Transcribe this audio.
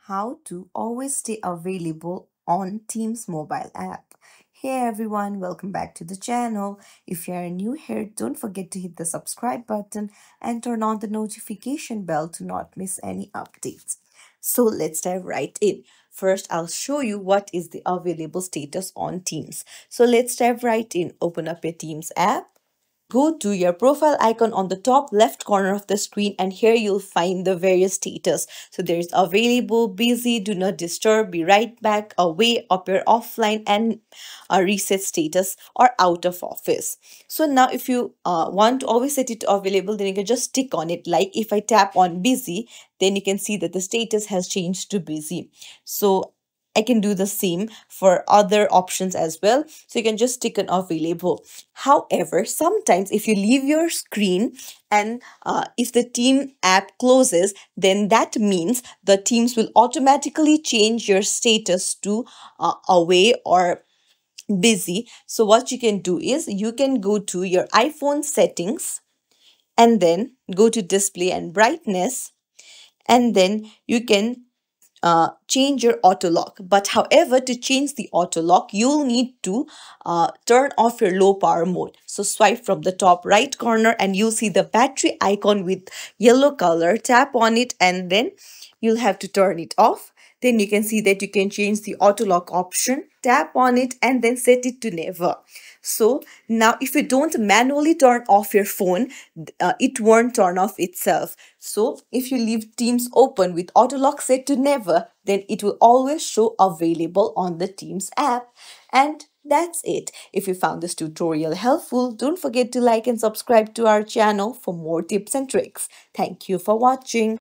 how to always stay available on Teams mobile app. Hey everyone, welcome back to the channel. If you are new here, don't forget to hit the subscribe button and turn on the notification bell to not miss any updates. So let's dive right in. First, I'll show you what is the available status on Teams. So let's dive right in. Open up your Teams app. Go to your profile icon on the top left corner of the screen, and here you'll find the various status. So there's available, busy, do not disturb, be right back, away, appear offline, and a reset status or out of office. So now if you want to always set it to available, then you can just tick on it. Like if I tap on busy, then you can see that the status has changed to busy. So I can do the same for other options as well. So you can just tick on available. However, sometimes if you leave your screen and if the team app closes, then that means the teams will automatically change your status to away or busy. So what you can do is you can go to your iPhone settings and then go to display and brightness, and then you can change your auto lock. But however, to change the auto lock, you'll need to turn off your low power mode. So swipe from the top right corner and you'll see the battery icon with yellow color. Tap on it and then you'll have to turn it off. Then you can see that you can change the auto lock option. Tap on it and then set it to never. So now if you don't manually turn off your phone, it won't turn off itself. So if you leave Teams open with auto lock set to never, then it will always show available on the Teams app. And that's it. If you found this tutorial helpful, don't forget to like and subscribe to our channel for more tips and tricks. Thank you for watching.